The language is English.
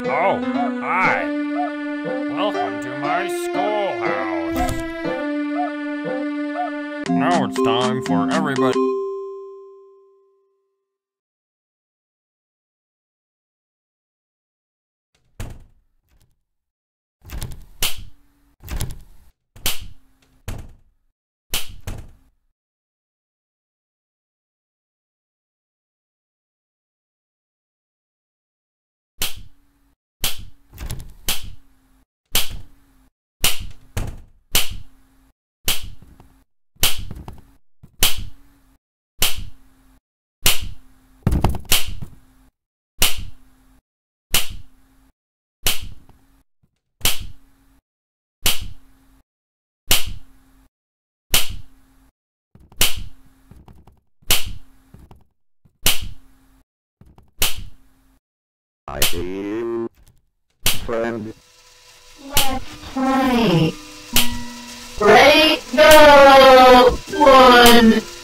Oh, hi. Welcome to my schoolhouse. Now it's time for everybody. I see you, friend. Let's play. Ready? Go! 1,